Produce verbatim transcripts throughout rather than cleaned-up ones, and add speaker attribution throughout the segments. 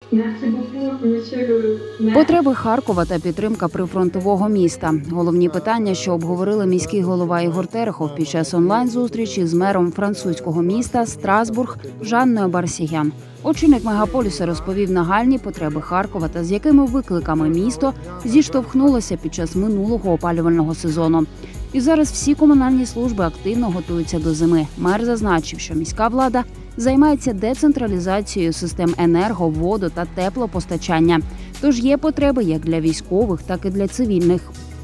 Speaker 1: Потреби Харкова та підтримка прифронтового міста – головні питання, що обговорили міський голова Ігор Терехов під час онлайн-зустрічі з мером французького міста Страсбург Жанною Барсігян. Очільник мегаполіса розповів нагальні потреби Харкова та з якими викликами місто зіштовхнулося під час минулого опалювального сезону. І зараз всі комунальні служби активно готуються до зими. Мер зазначив, що міська влада займається децентралізацією систем енерго, воду та теплопостачання. Тож є потреби як для військових, так і для цивільних.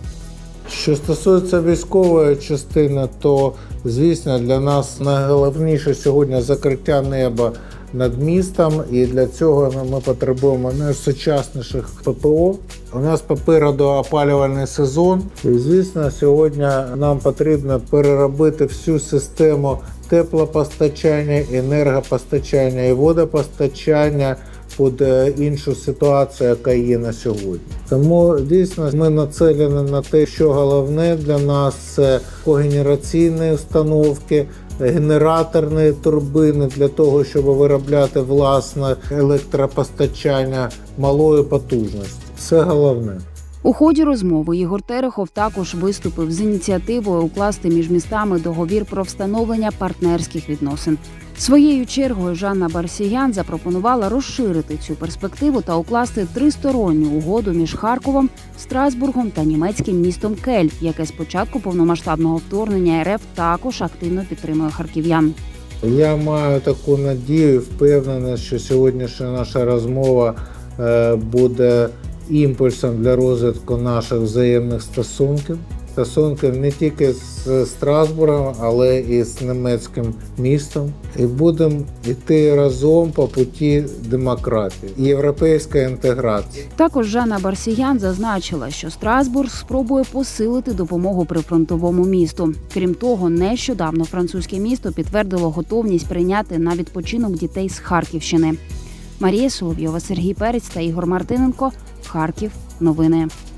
Speaker 2: Що стосується військової частини, то, звісно, для нас найголовніше сьогодні закриття неба над містом, і для цього ми потребуємо найсучасніших ППО. У нас попереду опалювальний сезон, і, звісно, сьогодні нам потрібно переробити всю систему теплопостачання, енергопостачання і водопостачання під іншу ситуацію, яка є на сьогодні. Тому, дійсно, ми нацелені на те, що головне для нас – це когенераційні установки, генераторні турбини для того, щоб виробляти власне електропостачання малої потужності. Це головне.
Speaker 1: У ході розмови Ігор Терехов також виступив з ініціативою укласти між містами договір про встановлення партнерських відносин. Своєю чергою Жанна Барсігян запропонувала розширити цю перспективу та укласти тристоронню угоду між Харковом, Страсбургом та німецьким містом Кельн, яке з початку повномасштабного вторгнення РФ також активно підтримує харків'ян.
Speaker 2: Я маю таку надію і впевненість, що сьогоднішня наша розмова буде імпульсом для розвитку наших взаємних стосунків. Стосунків не тільки з Страсбургом, але і з німецьким містом. І будемо йти разом по путі демократії і європейської інтеграції.
Speaker 1: Також Жанна Барсігян зазначила, що Страсбург спробує посилити допомогу прифронтовому місту. Крім того, нещодавно французьке місто підтвердило готовність прийняти на відпочинок дітей з Харківщини. Марія Соловйова, Сергій Перець та Ігор Мартиненко. Харків. Новини.